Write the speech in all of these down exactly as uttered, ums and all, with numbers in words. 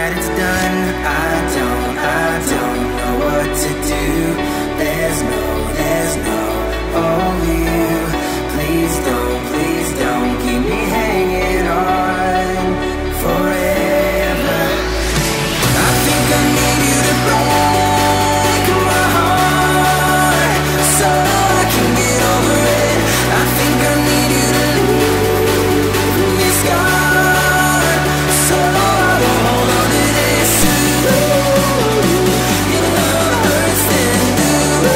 that it's done. I don't, I don't know what to do. There's no, there's no only you. Please don't, please don't keep me hanging on forever. I think I need you to break my heart so I can get over it. I think I need you to leave me scarred so I won't hold on to this. Ooh, even though it hurts, then do,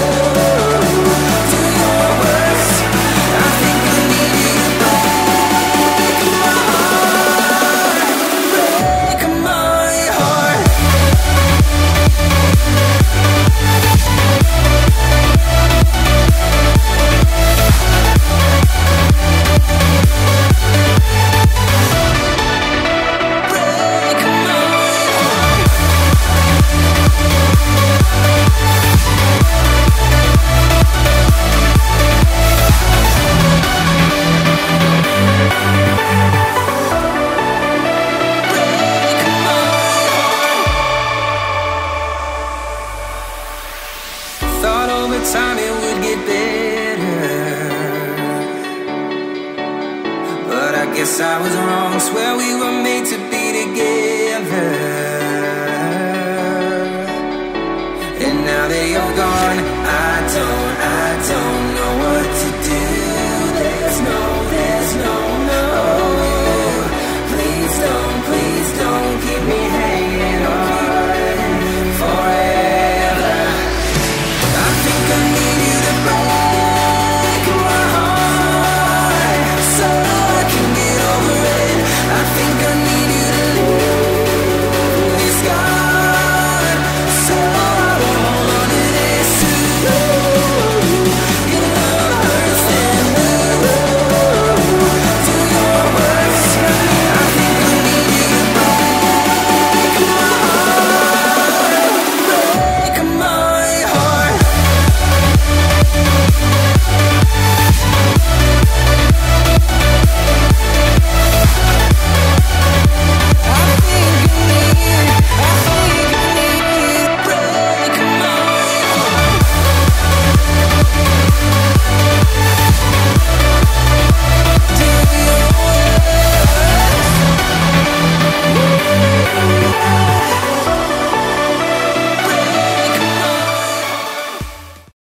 do your worst. I think I need you to break my heart, break my heart. Thought over time it would get better, but I guess I was